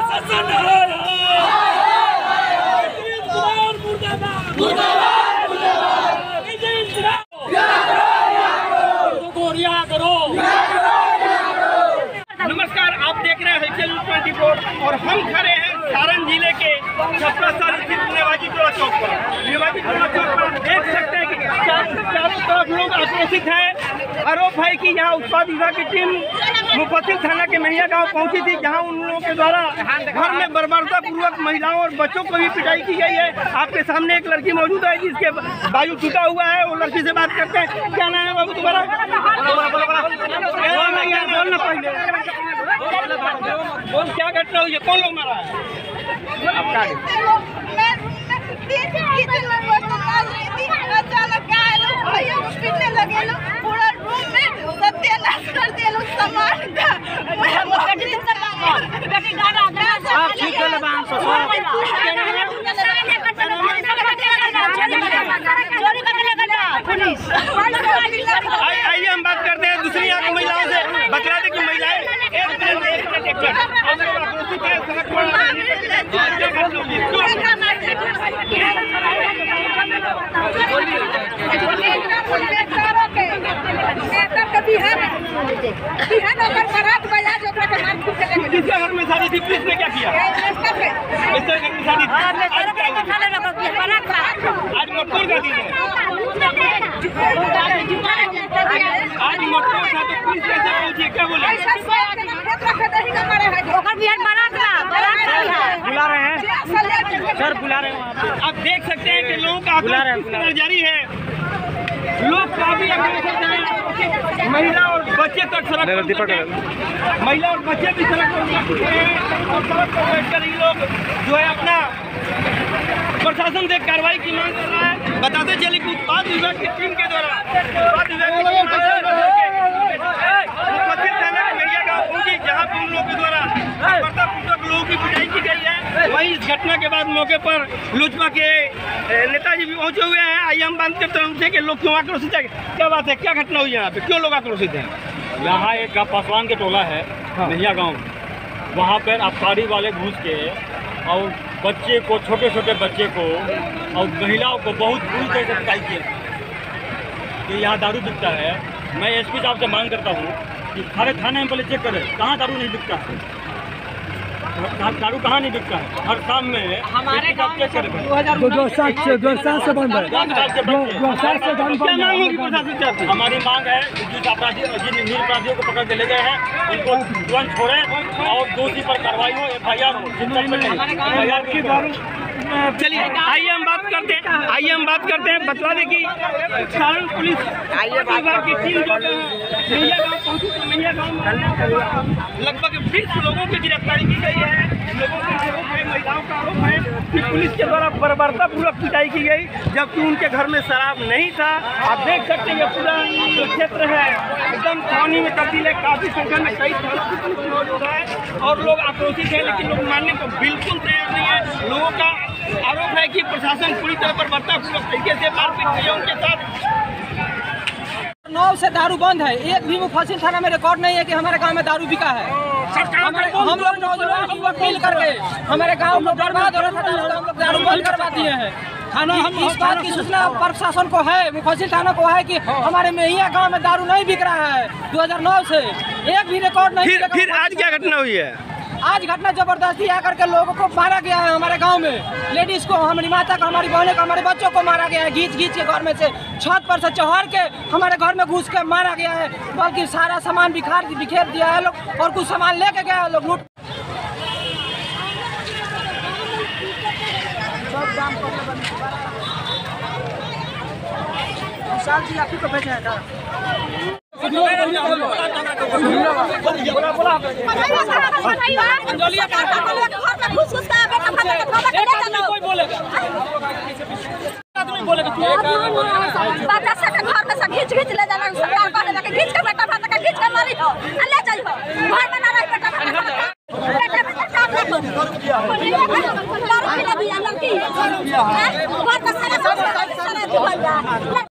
नमस्कार, आप देख रहे हैं हलचल 24 और हम खड़े हैं सारण जिले के छपरा स्थित नेवाजी टोला चौक पर। नेवाजी टोला चौक पर देख सकते हैं कि चारों तरफ लोग आक्रोशित हैं। आरोप है कि यहाँ उत्पाद विभाग की टीम मुफस्सिल थाना के मैया गांव पहुंची थी, जहां उन लोगों के द्वारा घर में बर्बरतापूर्वक महिलाओं और बच्चों को भी पिटाई की गई है। आपके सामने एक लड़की मौजूद है जिसके बाजू टूटा हुआ है। वो लड़की से बात करते हैं। क्या नाम है बाबू तुम्हारा? बोलना पहले, बोल क्या घटना हुई है? कौन लोग मारा है आपका? आइए हम बात करते हैं दूसरी यहाँ की महिलाओं से। बता दें कि महिलाएं किसके घर में शादी थी? किसने क्या किया? घर में शादी थी। आज मटकोर का दिन है। आज मटकोर था तो पुलिस कैसे पहुंची? क्या बोले? बुला रहे हैं सर, बुला रहे हैं। आप देख सकते हैं कि लोगों का आक्रोश जारी है। लोग काफी अग्रसर हैं। महिला और बच्चे तक सड़क पर उतरे हैं। महिला और बच्चे भी सड़क पर उतरे हैं और सड़क पर बैठकर ये लोग जो है अपना प्रशासन से कार्रवाई की मांग कर रहा है। बताते चले कि उत्पाद विभाग की टीम के द्वारा जहाँ पे उन लोगों के द्वारा लोगों की पिटाई की गई है। वहीं इस घटना के बाद मौके पर लोजपा के नेताजी भी पहुंचे हुए हैं। आइए हम बात करते हैं कि लोग क्यों आक्रोशित है, क्या बात है, क्या घटना हुई है यहाँ पे, क्यों लोग आक्रोशित हैं? यहाँ एक पासवान के टोला है नहिया गाँव, वहाँ पर आबकारी वाले घुस के और बच्चे को, छोटे छोटे बच्चे को और महिलाओं को बहुत बुरी तरह से पिटाई किए कि यहाँ दारू बिकता है। मैं एसपी साहब से मांग करता हूँ कि सारे थाने में पहले चेक करें कहाँ दारू नहीं बिकता है, दारू कहाँ नहीं बिकता है। हर शाम में हमारे गाँव में 2 साल से बंद है। हमारी मांग है जिन अपराधियों को पकड़ के ले गए हैं उनको तुरंत छोड़े और दोषी पर कार्रवाई हो, FIR हो। चलिए आइए हम बात करते हैं। बता दें कि सारण पुलिस विभाग की टीम जो है मैया गाँव पहुंची तो मैया गाँव में लगभग 20 लोगों की गिरफ्तारी की गई है। लोगों का आरोप है, महिलाओं का आरोप है कि पुलिस के द्वारा बर्बरतापूर्वक पिटाई की गई, जबकि उनके घर में शराब नहीं था। आप देख सकते हैं ये पूरा जो क्षेत्र है एकदम छावनी में तब्दील है। काफी संख्या में कई थाना की पुलिस मौजूद है और लोग आक्रोशित है, लेकिन लोग मानने को बिल्कुल तैयार नहीं है। लोगों का आरोप है कि प्रशासन पूरी तरह बर्बरतापूर्वक तरीके से मारपीट की है उनके साथ। 9 से दारू बंद है। एक भी मुफस्सिल थाना में रिकॉर्ड नहीं है कि हमारे गांव में दारू बिका है। हम लोग नौजवान युवक मिल करके हमारे गांव को बर्बाद हो रहा था, हम लोग दारू बंद करवा दिए हैं। हम इस बात की सूचना प्रशासन को है, मुफस्सिल थाना को है कि हमारे मैया गांव में दारू नहीं बिक रहा है 2009 से। एक भी रिकॉर्ड नहीं। फिर आज क्या घटना हुई है? आज घटना जबरदस्ती आकर के लोगों को मारा गया है। हमारे गांव में लेडीज को, हमारी माता को, हमारी बहनों को, हमारे बच्चों को मारा गया है। घींच के घर में से छत पर से चढ़ के हमारे घर में घुस के मारा गया है। बल्कि सारा सामान बिखेर दिया है लोग और कुछ सामान लेके गया है लोग लूट। विशाल जी आप ही को भेजा है ना? खींच ले जाना, खींच के बेटा भात का खींच के मारी हो, ले जाइयो घर बना रही बेटा भात का